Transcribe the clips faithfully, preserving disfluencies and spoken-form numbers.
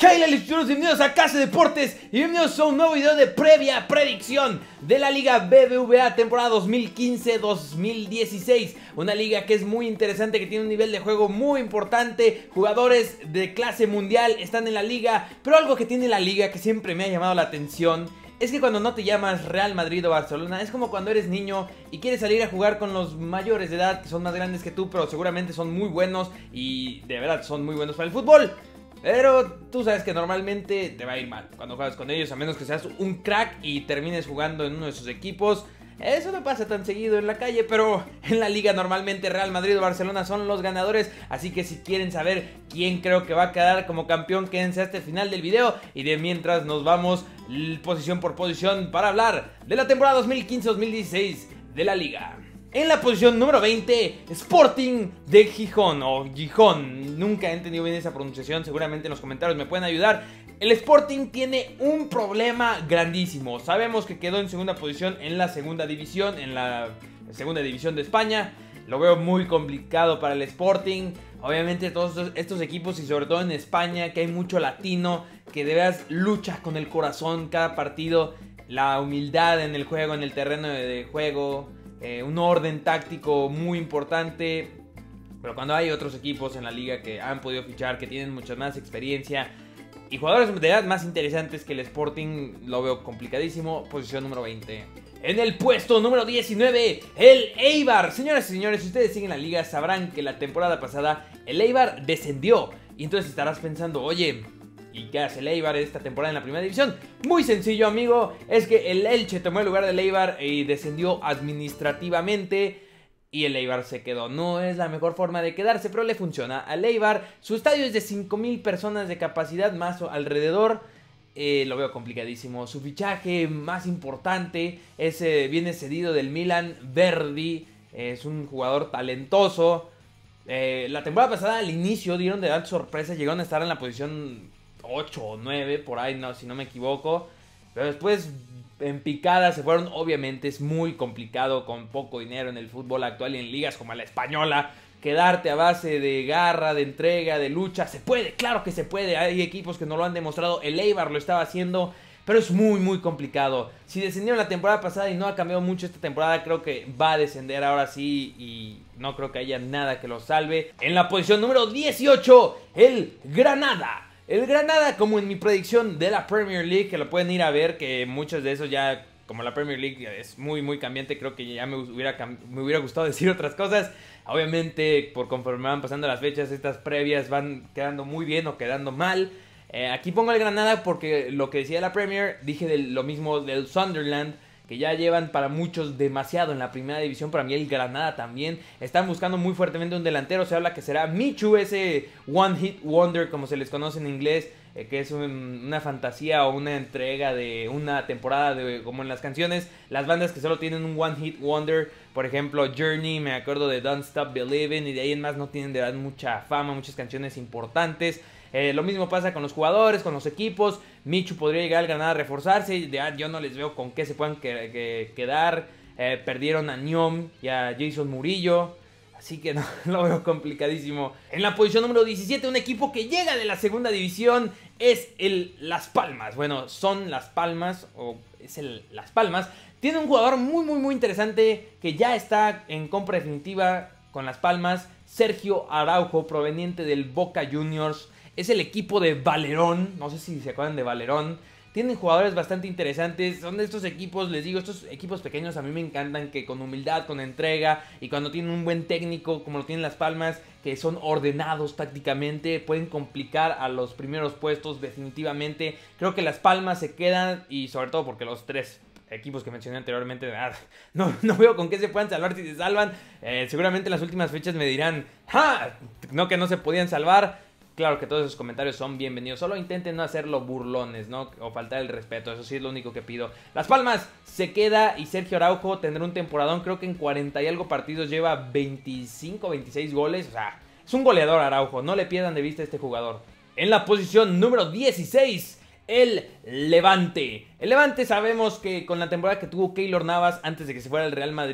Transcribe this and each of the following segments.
¿Qué hay, Lalichuros? Bienvenidos a Casa Deportes y bienvenidos a un nuevo video de previa predicción de la Liga B B V A temporada dos mil quince dos mil dieciséis. Una liga que es muy interesante, que tiene un nivel de juego muy importante. Jugadores de clase mundial están en la liga, pero algo que tiene la liga que siempre me ha llamado la atención es que cuando no te llamas Real Madrid o Barcelona, es como cuando eres niño y quieres salir a jugar con los mayores de edad, que son más grandes que tú, pero seguramente son muy buenos y de verdad son muy buenos para el fútbol. Pero tú sabes que normalmente te va a ir mal cuando juegas con ellos, a menos que seas un crack y termines jugando en uno de sus equipos. Eso no pasa tan seguido en la calle, pero en la liga normalmente Real Madrid o Barcelona son los ganadores. Así que si quieren saber quién creo que va a quedar como campeón, quédense hasta el final del video. Y de mientras nos vamos posición por posición para hablar de la temporada dos mil quince dos mil dieciséis de la liga. En la posición número veinte, Sporting de Gijón, o Gijón, nunca he entendido bien esa pronunciación, seguramente en los comentarios me pueden ayudar. El Sporting tiene un problema grandísimo. Sabemos que quedó en segunda posición en la segunda división, en la segunda división de España. Lo veo muy complicado para el Sporting. Obviamente todos estos equipos y sobre todo en España, que hay mucho latino, que de veras lucha con el corazón cada partido. La humildad en el juego, en el terreno de juego. Eh, un orden táctico muy importante. Pero cuando hay otros equipos en la liga que han podido fichar, que tienen mucha más experiencia y jugadores de edad más interesantes que el Sporting, lo veo complicadísimo. Posición número veinte. En el puesto número diecinueve, el Eibar. Señoras y señores, si ustedes siguen la liga sabrán que la temporada pasada el Eibar descendió. Y entonces estarás pensando, oye, ¿y qué hace el Eibar esta temporada en la primera división? Muy sencillo, amigo, es que el Elche tomó el lugar del Eibar y descendió administrativamente y el Eibar se quedó. No es la mejor forma de quedarse, pero le funciona al Eibar. Su estadio es de cinco mil personas de capacidad más alrededor. Eh, lo veo complicadísimo. Su fichaje más importante es, eh, viene cedido del Milan, Verdi. Eh, es un jugador talentoso. Eh, la temporada pasada al inicio dieron de dar sorpresa, llegaron a estar en la posición ocho o nueve, por ahí, no, si no me equivoco. Pero después en picada se fueron. Obviamente es muy complicado con poco dinero en el fútbol actual y en ligas como la española quedarte a base de garra, de entrega, de lucha. Se puede, claro que se puede. Hay equipos que no lo han demostrado. El Eibar lo estaba haciendo, pero es muy muy complicado. Si descendieron la temporada pasada y no ha cambiado mucho esta temporada, creo que va a descender ahora sí y no creo que haya nada que lo salve. En la posición número dieciocho, el Granada. El Granada, como en mi predicción de la Premier League, que lo pueden ir a ver, que muchos de esos ya, como la Premier League es muy muy cambiante, creo que ya me hubiera, me hubiera gustado decir otras cosas. Obviamente, por conforme van pasando las fechas, estas previas van quedando muy bien o quedando mal. Eh, aquí pongo el Granada porque lo que decía la Premier, dije de lo mismo del Sunderland, que ya llevan para muchos demasiado en la primera división. Para mí el Granada también. Están buscando muy fuertemente un delantero. Se habla que será Michu, ese One Hit Wonder como se les conoce en inglés, eh, que es un, una fantasía o una entrega de una temporada de, como en las canciones, las bandas que solo tienen un One Hit Wonder. Por ejemplo Journey, me acuerdo de Don't Stop Believing, y de ahí en más no tienen de verdad mucha fama, muchas canciones importantes. Eh, lo mismo pasa con los jugadores, con los equipos. Michu podría llegar al Granada a reforzarse. De, ah, yo no les veo con qué se puedan que, que, quedar. Eh, perdieron a Ñom y a Jason Murillo. Así que no, lo veo complicadísimo. En la posición número diecisiete, un equipo que llega de la segunda división es el Las Palmas. Bueno, son Las Palmas o es el Las Palmas. Tiene un jugador muy muy muy interesante que ya está en compra definitiva con Las Palmas. Sergio Araujo, proveniente del Boca Juniors. Es el equipo de Valerón, no sé si se acuerdan de Valerón. Tienen jugadores bastante interesantes. Son de estos equipos, les digo, estos equipos pequeños a mí me encantan, que con humildad, con entrega y cuando tienen un buen técnico como lo tienen Las Palmas, que son ordenados tácticamente, pueden complicar a los primeros puestos definitivamente. Creo que Las Palmas se quedan, y sobre todo porque los tres equipos que mencioné anteriormente, no, no veo con qué se puedan salvar si se salvan. Eh, seguramente en las últimas fechas me dirán, ¡ja! No, que no se podían salvar. Claro que todos esos comentarios son bienvenidos. Solo intenten no hacerlo burlones, ¿no? O faltar el respeto. Eso sí es lo único que pido. Las Palmas se queda y Sergio Araujo tendrá un temporadón. Creo que en cuarenta y algo partidos lleva veinticinco, veintiséis goles. O sea, es un goleador Araujo. No le pierdan de vista a este jugador. En la posición número dieciséis, el Levante. El Levante sabemos que con la temporada que tuvo Keylor Navas antes de que se fuera al Real Madrid,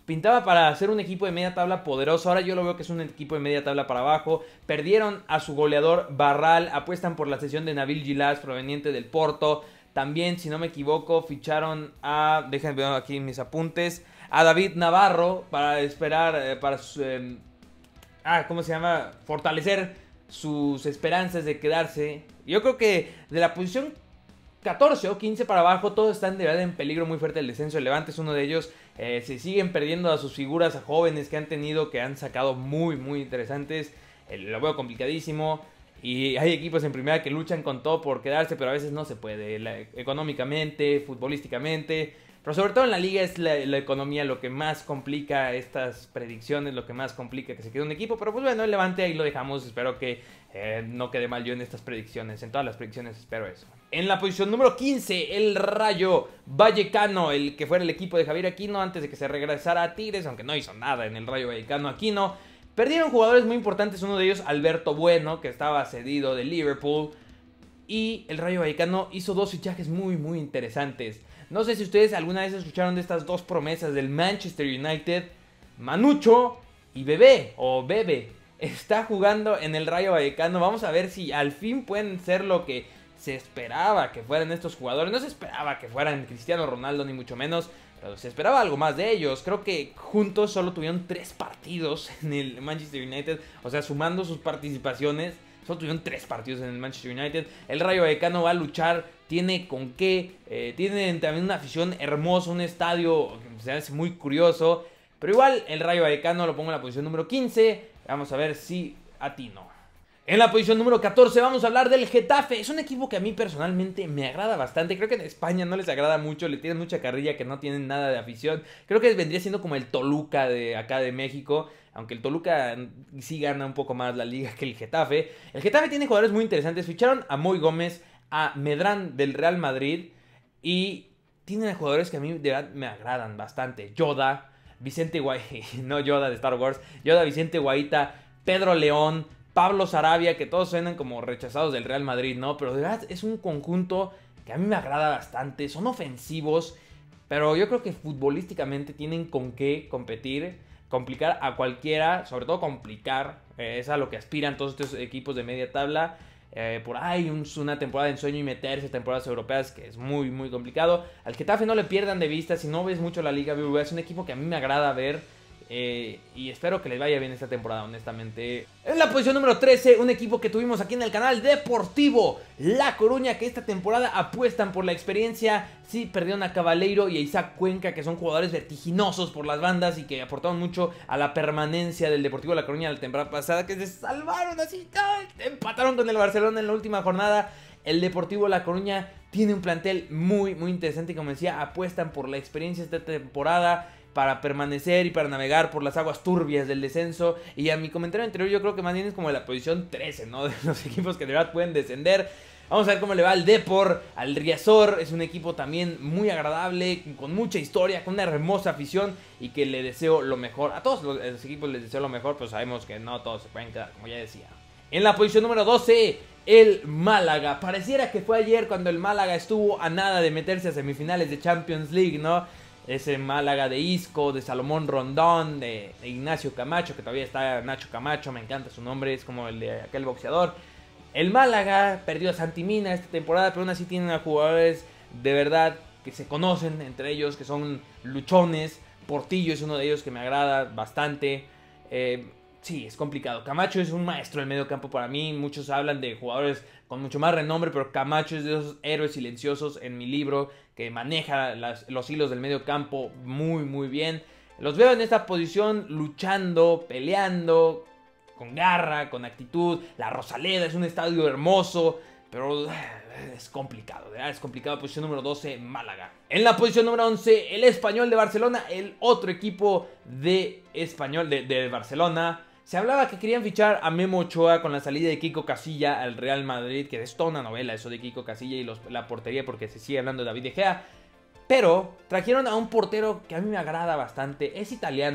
pintaba para ser un equipo de media tabla poderoso. Ahora yo lo veo que es un equipo de media tabla para abajo. Perdieron a su goleador Barral, apuestan por la cesión de Nabil Gilas proveniente del Porto. También, si no me equivoco, ficharon a, déjenme ver aquí mis apuntes, a David Navarro para esperar, eh, para su, eh, ah, ¿cómo se llama? Fortalecer sus esperanzas de quedarse. Yo creo que de la posición catorce o quince para abajo, todos están de verdad en peligro muy fuerte. El descenso. El Levante es uno de ellos. Eh, se siguen perdiendo a sus figuras, a jóvenes que han tenido, que han sacado muy, muy interesantes. Eh, lo veo complicadísimo. Y hay equipos en primera que luchan con todo por quedarse, pero a veces no se puede. La, económicamente, futbolísticamente. Pero sobre todo en la liga es la, la economía lo que más complica estas predicciones, lo que más complica que se quede un equipo. Pero pues bueno, el Levante ahí lo dejamos. Espero que eh, no quede mal yo en estas predicciones. En todas las predicciones espero eso. En la posición número quince, el Rayo Vallecano, el que fuera el equipo de Javier Aquino antes de que se regresara a Tigres, aunque no hizo nada en el Rayo Vallecano Aquino. Perdieron jugadores muy importantes, uno de ellos Alberto Bueno, que estaba cedido de Liverpool. Y el Rayo Vallecano hizo dos fichajes muy muy interesantes. No sé si ustedes alguna vez escucharon de estas dos promesas del Manchester United. Manucho y Bebé, o Bebe, está jugando en el Rayo Vallecano. Vamos a ver si al fin pueden ser lo que se esperaba que fueran estos jugadores. No se esperaba que fueran Cristiano Ronaldo ni mucho menos, pero se esperaba algo más de ellos. Creo que juntos solo tuvieron tres partidos en el Manchester United. O sea, sumando sus participaciones, solo tuvieron tres partidos en el Manchester United. El Rayo Vallecano va a luchar, tiene con qué. Eh, tienen también una afición hermosa, un estadio que se hace muy curioso. Pero igual, el Rayo Vallecano lo pongo en la posición número quince. Vamos a ver si atino. En la posición número catorce vamos a hablar del Getafe. Es un equipo que a mí personalmente me agrada bastante. Creo que en España no les agrada mucho, le tienen mucha carrilla, que no tienen nada de afición. Creo que vendría siendo como el Toluca de acá de México. Aunque el Toluca sí gana un poco más la liga que el Getafe. El Getafe tiene jugadores muy interesantes. Ficharon a Moy Gómez, a Medrán del Real Madrid. Y tienen jugadores que a mí de verdad me agradan bastante. Yoda, Vicente Guaita, no Yoda de Star Wars. Yoda, Vicente Guaita, Pedro León, Pablo Sarabia, que todos suenan como rechazados del Real Madrid, ¿no? Pero de verdad es un conjunto que a mí me agrada bastante. Son ofensivos, pero yo creo que futbolísticamente tienen con qué competir, complicar a cualquiera, sobre todo complicar. Eh, es a lo que aspiran todos estos equipos de media tabla. Eh, por ahí un, una temporada de ensueño y meterse a temporadas europeas, que es muy, muy complicado. Al Getafe no le pierdan de vista. Si no ves mucho la Liga B B V A, es un equipo que a mí me agrada ver. Eh, y espero que les vaya bien esta temporada, honestamente. En la posición número trece, un equipo que tuvimos aquí en el canal, Deportivo La Coruña, que esta temporada apuestan por la experiencia. Sí, perdieron a Cabaleiro y a Isaac Cuenca, que son jugadores vertiginosos por las bandas y que aportaron mucho a la permanencia del Deportivo La Coruña la temporada pasada, que se salvaron así, empataron con el Barcelona en la última jornada. El Deportivo La Coruña tiene un plantel muy, muy interesante y, como decía, apuestan por la experiencia esta temporada para permanecer y para navegar por las aguas turbias del descenso. Y a mi comentario anterior, yo creo que más bien es como la posición trece, ¿no? De los equipos que de verdad pueden descender. Vamos a ver cómo le va al Depor, al Riazor. Es un equipo también muy agradable, con mucha historia, con una hermosa afición, y que le deseo lo mejor. A todos los, los equipos les deseo lo mejor, pero sabemos que no todos se pueden quedar, como ya decía. En la posición número doce, el Málaga. Pareciera que fue ayer cuando el Málaga estuvo a nada de meterse a semifinales de Champions League, ¿no? Ese Málaga de Isco, de Salomón Rondón, de, de Ignacio Camacho, que todavía está Nacho Camacho, me encanta su nombre, es como el de aquel boxeador. El Málaga perdió a Santi Mina esta temporada, pero aún así tienen a jugadores de verdad que se conocen entre ellos, que son luchones. Portillo es uno de ellos que me agrada bastante. Eh, sí, es complicado. Camacho es un maestro del medio campo para mí. Muchos hablan de jugadores con mucho más renombre, pero Camacho es de esos héroes silenciosos en mi libro, que maneja las, los hilos del medio campo muy, muy bien. Los veo en esta posición luchando, peleando, con garra, con actitud. La Rosaleda es un estadio hermoso, pero es complicado, ¿verdad? Es complicado. Posición número doce, Málaga. En la posición número once, el Español de Barcelona, el otro equipo de Español de, de Barcelona. Se hablaba que querían fichar a Memo Ochoa con la salida de Kiko Casilla al Real Madrid, que es toda una novela eso de Kiko Casilla y los, la portería, porque se sigue hablando de David De Gea. Pero trajeron a un portero que a mí me agrada bastante, es italiano,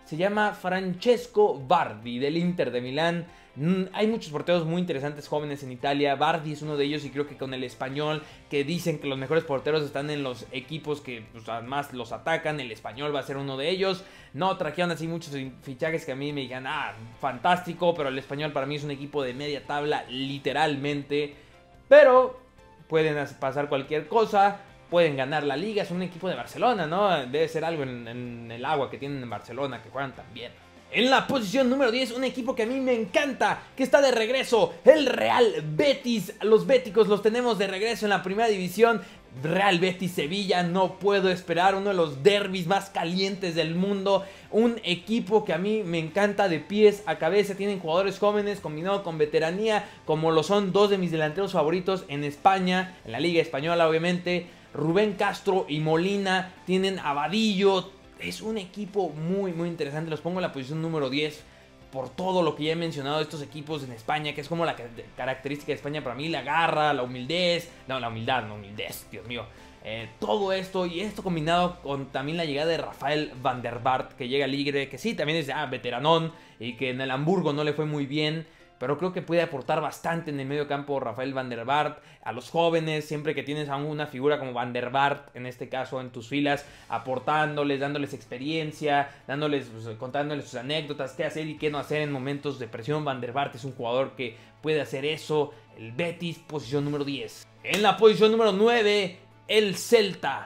se llama Francesco Bardi, del Inter de Milán. Mm, hay muchos porteros muy interesantes jóvenes en Italia. Bardi es uno de ellos, y creo que con el Español, que dicen que los mejores porteros están en los equipos que pues, además los atacan, el Español va a ser uno de ellos. No trajeron así muchos fichajes que a mí me digan, ah, fantástico, pero el Español para mí es un equipo de media tabla, literalmente. Pero pueden pasar cualquier cosa, pueden ganar la liga, es un equipo de Barcelona, ¿no? Debe ser algo en, en el agua que tienen en Barcelona, que juegan tan bien. En la posición número diez, un equipo que a mí me encanta, que está de regreso, el Real Betis. Los béticos los tenemos de regreso en la primera división. Real Betis Sevilla, no puedo esperar, uno de los derbis más calientes del mundo. Un equipo que a mí me encanta de pies a cabeza. Tienen jugadores jóvenes combinado con veteranía, como lo son dos de mis delanteros favoritos en España, en la Liga Española obviamente. Rubén Castro y Molina, tienen a Vadillo. Es un equipo muy muy interesante. Los pongo en la posición número diez por todo lo que ya he mencionado de estos equipos en España, que es como la característica de España para mí: la garra, la humildad, no, la humildad, no humildad, Dios mío. Eh, todo esto, y esto combinado con también la llegada de Rafael van der Vaart, que llega libre, que sí, también es ah, veteranón, y que en el Hamburgo no le fue muy bien, pero creo que puede aportar bastante en el medio campo Rafael van der Vaart. A los jóvenes, siempre que tienes a una figura como van der Vaart, en este caso en tus filas, aportándoles, dándoles experiencia, dándoles, pues, contándoles sus anécdotas, qué hacer y qué no hacer en momentos de presión. Van der Vaart es un jugador que puede hacer eso. El Betis, posición número diez. En la posición número nueve, el Celta.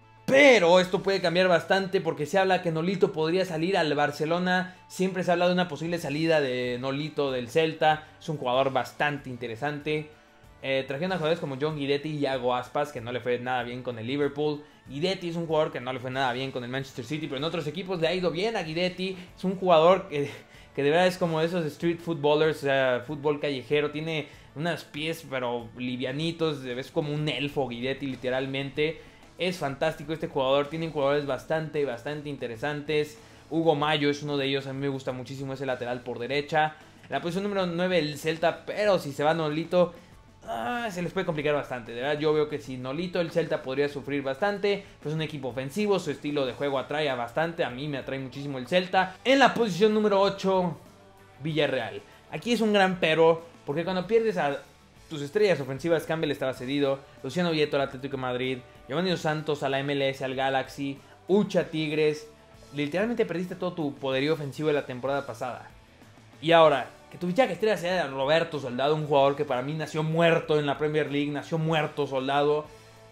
Pero esto puede cambiar bastante, porque se habla que Nolito podría salir al Barcelona. Siempre se habla de una posible salida de Nolito del Celta. Es un jugador bastante interesante. Eh, trajeron a jugadores como John Guidetti y Iago Aspas, que no le fue nada bien con el Liverpool. Guidetti es un jugador que no le fue nada bien con el Manchester City, pero en otros equipos le ha ido bien a Guidetti. Es un jugador que, que de verdad es como esos street footballers, o sea, fútbol callejero. Tiene unos pies pero livianitos, es como un elfo Guidetti literalmente. Es fantástico este jugador. Tienen jugadores bastante, bastante interesantes. Hugo Mayo es uno de ellos. A mí me gusta muchísimo ese lateral por derecha. En la posición número nueve, el Celta. Pero si se va Nolito, ah, se les puede complicar bastante. De verdad, yo veo que si Nolito, el Celta podría sufrir bastante. Pues un equipo ofensivo. Su estilo de juego atrae bastante. A mí me atrae muchísimo el Celta. En la posición número ocho, Villarreal. Aquí es un gran pero, porque cuando pierdes a tus estrellas ofensivas, Campbell estaba cedido, Luciano Vieto al Atlético de Madrid, Giovanni Dos Santos a la M L S, al Galaxy, Ucha Tigres. Literalmente perdiste todo tu poderío ofensivo de la temporada pasada. Y ahora, que tu fichaje estrella sea Roberto Soldado, un jugador que para mí nació muerto en la Premier League, nació muerto Soldado.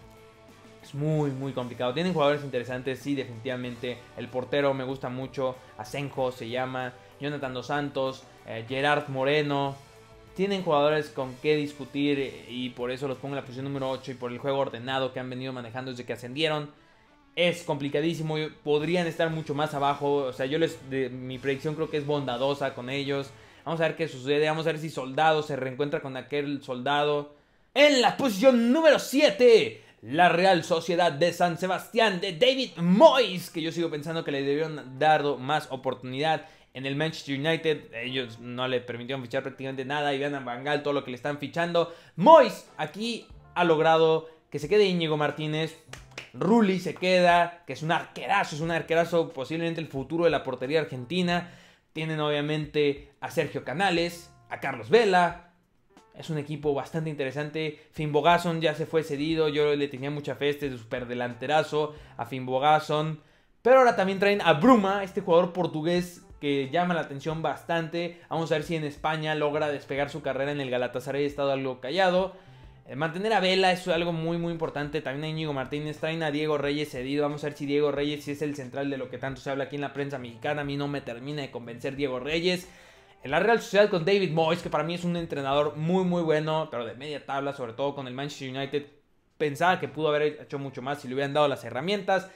Es muy, muy complicado. Tienen jugadores interesantes, sí, definitivamente. El portero me gusta mucho, Asenjo se llama, Jonathan Dos Santos, eh, Gerard Moreno. Tienen jugadores con qué discutir, y por eso los pongo en la posición número ocho, y por el juego ordenado que han venido manejando desde que ascendieron. Es complicadísimo, podrían estar mucho más abajo. O sea, yo les de, mi predicción creo que es bondadosa con ellos. Vamos a ver qué sucede, vamos a ver si Soldado se reencuentra con aquel Soldado. En la posición número siete, la Real Sociedad de San Sebastián, de David Moyes, que yo sigo pensando que le debieron dar más oportunidad en el Manchester United. Ellos no le permitieron fichar prácticamente nada, y vean a Van Gaal todo lo que le están fichando. Moyes aquí ha logrado que se quede Íñigo Martínez. Rulli se queda, que es un arquerazo, es un arquerazo, posiblemente el futuro de la portería argentina. Tienen obviamente a Sergio Canales, a Carlos Vela. Es un equipo bastante interesante. Finnbogason ya se fue cedido, yo le tenía mucha fe, este superdelanterazo a Finnbogason. Pero ahora también traen a Bruma, este jugador portugués que llama la atención bastante. Vamos a ver si en España logra despegar su carrera. En el Galatasaray ha estado algo callado. Eh, mantener a Vela es algo muy muy importante. También a Íñigo Martínez, traen a Diego Reyes cedido. Vamos a ver si Diego Reyes si es el central de lo que tanto se habla aquí en la prensa mexicana. A mí no me termina de convencer Diego Reyes. En la Real Sociedad con David Moyes, que para mí es un entrenador muy muy bueno, pero de media tabla, sobre todo con el Manchester United. Pensaba que pudo haber hecho mucho más si le hubieran dado las herramientas.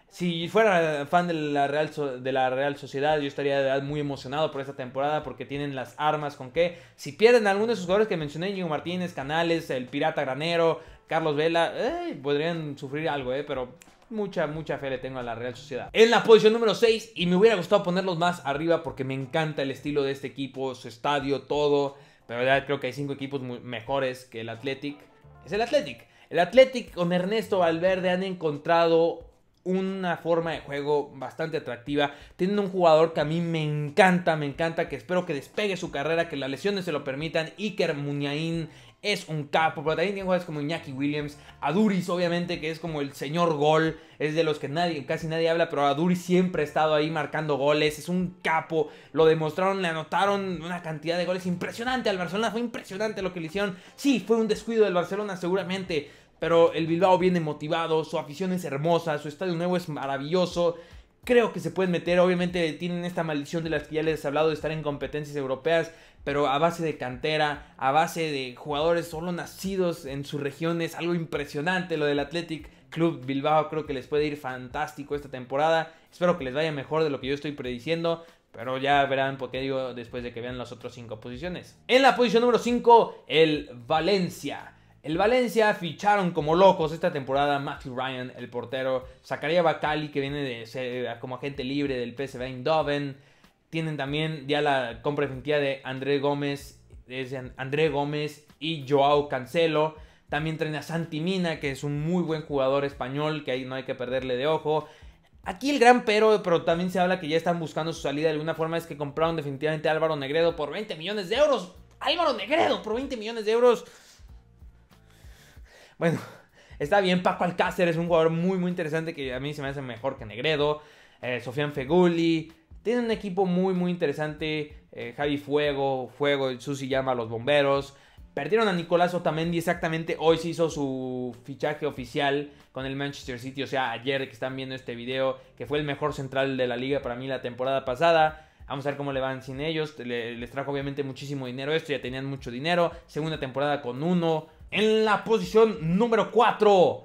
Si fuera fan de la, Real so de la Real Sociedad, yo estaría de verdad muy emocionado por esta temporada, porque tienen las armas con que, si pierden algunos de esos jugadores que mencioné, Íñigo Martínez, Canales, el Pirata Granero, Carlos Vela, eh, podrían sufrir algo, eh, pero mucha, mucha fe le tengo a la Real Sociedad. En la posición número seis, y me hubiera gustado ponerlos más arriba porque me encanta el estilo de este equipo, su estadio, todo, pero ya creo que hay cinco equipos muy mejores que el Athletic. Es el Athletic. El Athletic con Ernesto Valverde han encontrado una forma de juego bastante atractiva. Tienen un jugador que a mí me encanta, me encanta, que espero que despegue su carrera, que las lesiones se lo permitan. Iker Muniain es un capo, pero también tiene jugadores como Iñaki Williams, Aduriz obviamente, que es como el señor gol, es de los que nadie, casi nadie habla, pero Aduriz siempre ha estado ahí marcando goles, es un capo, lo demostraron, le anotaron una cantidad de goles impresionante al Barcelona, fue impresionante lo que le hicieron. Sí, fue un descuido del Barcelona seguramente, pero el Bilbao viene motivado, su afición es hermosa, su estadio nuevo es maravilloso. Creo que se pueden meter, obviamente tienen esta maldición de las que ya les he hablado de estar en competencias europeas, pero a base de cantera, a base de jugadores solo nacidos en sus regiones, algo impresionante lo del Athletic Club Bilbao. Creo que les puede ir fantástico esta temporada, espero que les vaya mejor de lo que yo estoy prediciendo, pero ya verán por qué digo después de que vean las otras cinco posiciones. En la posición número cinco, el Valencia. El Valencia ficharon como locos esta temporada Matthew Ryan, el portero, Zakaria Bakali, que viene de ser como agente libre del P S V Eindhoven. Tienen también ya la compra definitiva de André Gómez, es André Gómez y Joao Cancelo. También traen a Santi Mina, que es un muy buen jugador español, que ahí no hay que perderle de ojo. Aquí el gran pero, pero también se habla que ya están buscando su salida de alguna forma, es que compraron definitivamente a Álvaro Negredo por veinte millones de euros. Álvaro Negredo por veinte millones de euros. Bueno, está bien. Paco Alcácer es un jugador muy muy interesante que a mí se me hace mejor que Negredo. Eh, Sofian Feguli. Tienen un equipo muy muy interesante. Eh, Javi Fuego, Fuego, Susi llama a los bomberos. Perdieron a Nicolás Otamendi exactamente. Hoy se hizo su fichaje oficial con el Manchester City. O sea, ayer que están viendo este video, que fue el mejor central de la liga para mí la temporada pasada. Vamos a ver cómo le van sin ellos. Le, les trajo obviamente muchísimo dinero esto. Ya tenían mucho dinero. Segunda temporada con uno. En la posición número cuatro,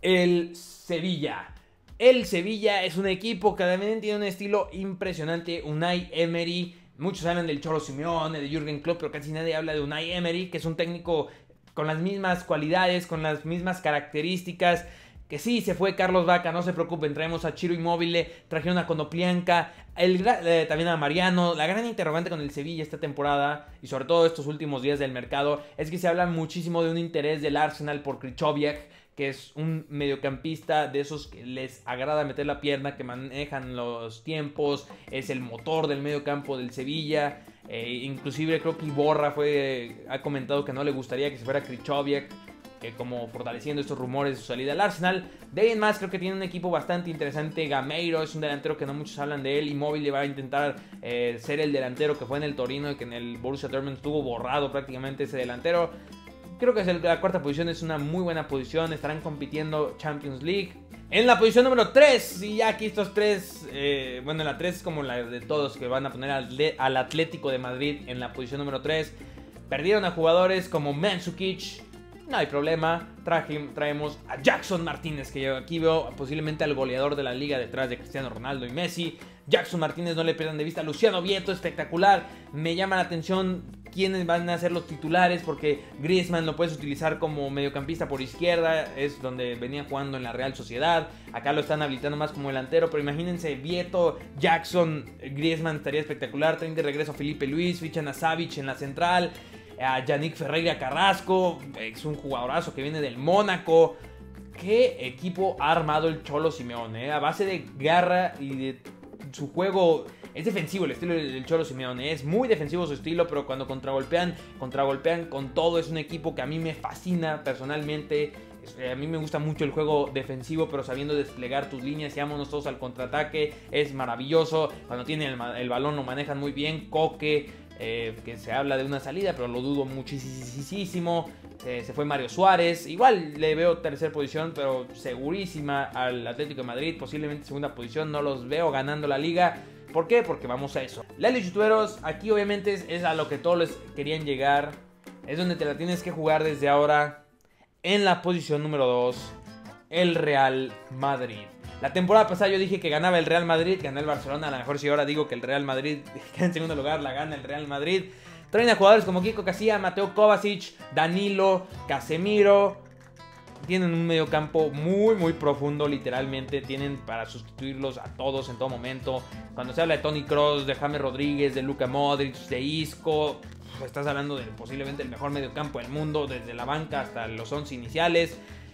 el Sevilla. El Sevilla es un equipo que también tiene un estilo impresionante. Unai Emery, muchos hablan del Cholo Simeone, de Jürgen Klopp, pero casi nadie habla de Unai Emery, que es un técnico con las mismas cualidades, con las mismas características. Que sí, se fue Carlos Vaca, no se preocupen, traemos a Ciro Immobile, trajeron a Konoplyanka, el, eh, también a Mariano. La gran interrogante con el Sevilla esta temporada, y sobre todo estos últimos días del mercado, es que se habla muchísimo de un interés del Arsenal por Krychowiak, que es un mediocampista de esos que les agrada meter la pierna, que manejan los tiempos, es el motor del mediocampo del Sevilla. Eh, inclusive creo que Iborra fue, ha comentado que no le gustaría que se fuera Krychowiak, que como fortaleciendo estos rumores de su salida al Arsenal. De ahí en más creo que tiene un equipo bastante interesante. Gameiro es un delantero que no muchos hablan de él. Immobile va a intentar eh, ser el delantero que fue en el Torino y que en el Borussia Dortmund estuvo borrado prácticamente ese delantero. Creo que es el, la cuarta posición es una muy buena posición. Estarán compitiendo Champions League. En la posición número tres, y ya aquí estos tres, eh, bueno, la tres es como la de todos, que van a poner al, al Atlético de Madrid en la posición número tres. Perdieron a jugadores como Mandzukic. No hay problema, Traje, traemos a Jackson Martínez, que yo aquí veo posiblemente al goleador de la liga detrás de Cristiano Ronaldo y Messi. Jackson Martínez, no le pierdan de vista. Luciano Vieto, espectacular. Me llama la atención quiénes van a ser los titulares, porque Griezmann lo puedes utilizar como mediocampista por izquierda, es donde venía jugando en la Real Sociedad. Acá lo están habilitando más como delantero, pero imagínense, Vieto, Jackson, Griezmann estaría espectacular. Traen de regreso a Felipe Luis, fichan a Savic en la central, a Yannick Ferreira Carrasco, es un jugadorazo que viene del Mónaco. Qué equipo ha armado el Cholo Simeone, ¿eh? A base de garra y de su juego. Es defensivo el estilo del Cholo Simeone, es muy defensivo su estilo, pero cuando contragolpean, contragolpean con todo. Es un equipo que a mí me fascina personalmente. A mí me gusta mucho el juego defensivo, pero sabiendo desplegar tus líneas y vámonos todos al contraataque. Es maravilloso. Cuando tienen el, el balón lo manejan muy bien. Coque, eh, que se habla de una salida, pero lo dudo muchísimo. Eh, se fue Mario Suárez. Igual le veo tercera posición, pero segurísima al Atlético de Madrid. Posiblemente segunda posición. No los veo ganando la liga. ¿Por qué? Porque vamos a eso. Lali Youtuberos, aquí obviamente es, es a lo que todos les querían llegar. Es donde te la tienes que jugar desde ahora. En la posición número dos, el Real Madrid. La temporada pasada yo dije que ganaba el Real Madrid, ganó el Barcelona. A lo mejor si ahora digo que el Real Madrid queda en segundo lugar, la gana el Real Madrid. Traen a jugadores como Kiko Casilla, Mateo Kovacic, Danilo, Casemiro. Tienen un mediocampo muy muy profundo, literalmente. Tienen para sustituirlos a todos en todo momento. Cuando se habla de Toni Kroos, de James Rodríguez, de Luka Modric, de Isco, estás hablando de posiblemente el mejor mediocampo del mundo, desde la banca hasta los once iniciales.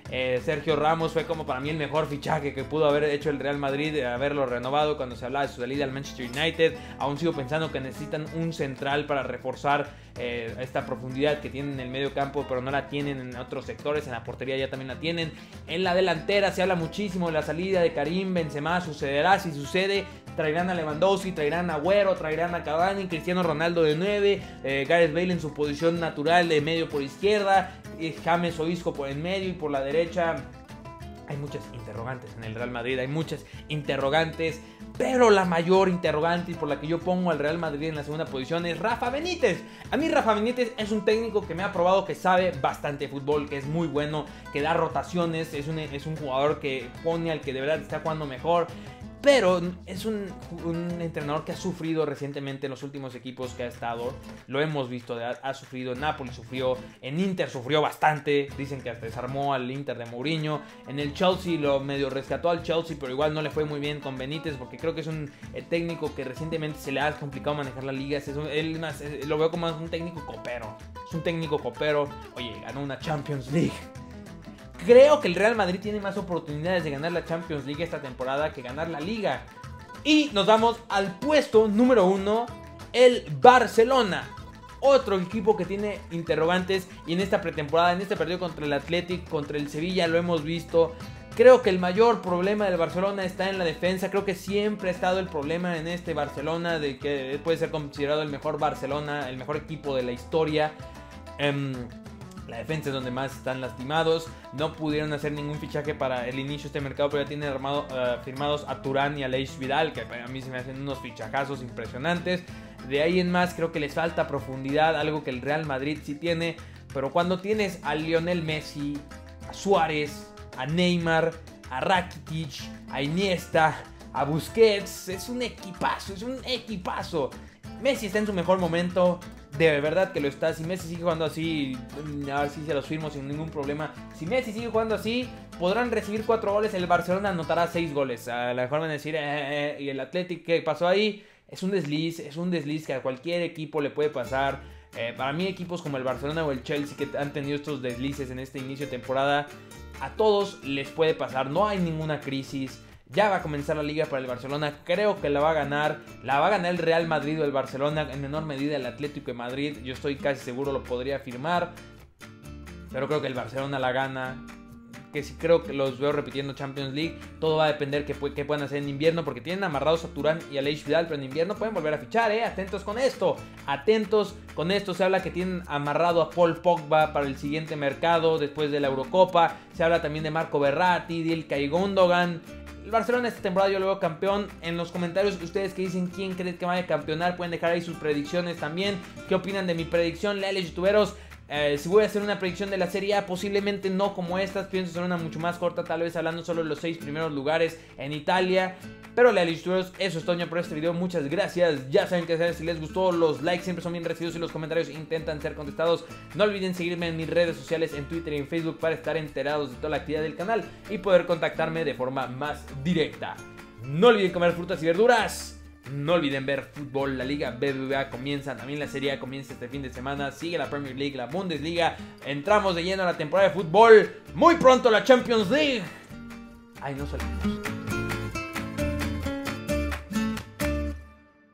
Eh, Sergio Ramos fue como para mí el mejor fichaje que pudo haber hecho el Real Madrid, haberlo renovado cuando se hablaba de su salida al Manchester United. Aún sigo pensando que necesitan un central para reforzar eh, esta profundidad que tienen en el medio campo, pero no la tienen en otros sectores. En la portería ya también la tienen. En la delantera se habla muchísimo de la salida de Karim Benzema. Sucederá, si sucede, traerán a Lewandowski, traerán a Agüero, traerán a Cavani, Cristiano Ronaldo de nueve, eh, Gareth Bale en su posición natural de medio por izquierda, eh, James o Isco por en medio y por la derecha. Hay muchas interrogantes en el Real Madrid, hay muchas interrogantes, pero la mayor interrogante y por la que yo pongo al Real Madrid en la segunda posición es Rafa Benítez. A mí Rafa Benítez es un técnico que me ha probado que sabe bastante de fútbol, que es muy bueno, que da rotaciones, es un, es un jugador que pone al que de verdad está jugando mejor. Pero es un, un entrenador que ha sufrido recientemente en los últimos equipos que ha estado. Lo hemos visto, ha, ha sufrido en Napoli, sufrió en Inter, sufrió bastante. Dicen que hasta desarmó al Inter de Mourinho. En el Chelsea lo medio rescató al Chelsea, pero igual no le fue muy bien con Benítez, porque creo que es un eh, técnico que recientemente se le ha complicado manejar las ligas. Es un, él más, es, lo veo como un técnico copero. Es un técnico copero. Oye, ganó una Champions League. Creo que el Real Madrid tiene más oportunidades de ganar la Champions League esta temporada que ganar la Liga. Y nos vamos al puesto número uno, el Barcelona. Otro equipo que tiene interrogantes y en esta pretemporada, en este partido contra el Athletic, contra el Sevilla, lo hemos visto. Creo que el mayor problema del Barcelona está en la defensa. Creo que siempre ha estado el problema en este Barcelona de que puede ser considerado el mejor Barcelona, el mejor equipo de la historia. Um, La defensa es donde más están lastimados. No pudieron hacer ningún fichaje para el inicio de este mercado, pero ya tienen armado, uh, firmados a Turán y a Aleix Vidal, que a mí se me hacen unos fichajazos impresionantes. De ahí en más creo que les falta profundidad, algo que el Real Madrid sí tiene. Pero cuando tienes a Lionel Messi, a Suárez, a Neymar, a Rakitic, a Iniesta, a Busquets, es un equipazo, es un equipazo. Messi está en su mejor momento. De verdad que lo está. Si Messi sigue jugando así, a ver si se los firmo sin ningún problema. Si Messi sigue jugando así, podrán recibir cuatro goles. El Barcelona anotará seis goles. A la mejor van a decir, eh, eh, y el Athletic, ¿qué pasó ahí? Es un desliz, es un desliz que a cualquier equipo le puede pasar. Eh, para mí, equipos como el Barcelona o el Chelsea que han tenido estos deslices en este inicio de temporada, a todos les puede pasar. No hay ninguna crisis. Ya va a comenzar la liga para el Barcelona. Creo que la va a ganar. La va a ganar el Real Madrid o el Barcelona. En menor medida el Atlético de Madrid. Yo estoy casi seguro, lo podría afirmar. Pero creo que el Barcelona la gana. Que sí creo que los veo repitiendo Champions League. Todo va a depender que, que puedan hacer en invierno. Porque tienen amarrados a Turán y a Aleix Vidal. Pero en invierno pueden volver a fichar, ¿eh? Atentos con esto. Atentos con esto. Se habla que tienen amarrado a Paul Pogba para el siguiente mercado. Después de la Eurocopa. Se habla también de Marco Verratti, de Ilkay Gundogan. El Barcelona esta temporada yo lo veo campeón. En los comentarios ustedes que dicen quién creen que vaya a campeonar, pueden dejar ahí sus predicciones también. ¿Qué opinan de mi predicción? Leales youtuberos. Eh, si voy a hacer una predicción de la Serie A, posiblemente no como estas. Pienso hacer una mucho más corta, tal vez hablando solo de los seis primeros lugares en Italia. Pero leales youtuberos, eso es todo por este video. Muchas gracias. Ya saben que si les gustó, los likes siempre son bien recibidos y los comentarios intentan ser contestados. No olviden seguirme en mis redes sociales, en Twitter y en Facebook, para estar enterados de toda la actividad del canal y poder contactarme de forma más directa. No olviden comer frutas y verduras. No olviden ver fútbol. La Liga B B V A comienza, también la Serie A comienza este fin de semana. Sigue la Premier League, la Bundesliga. Entramos de lleno a la temporada de fútbol. Muy pronto la Champions League. Ay, no salimos.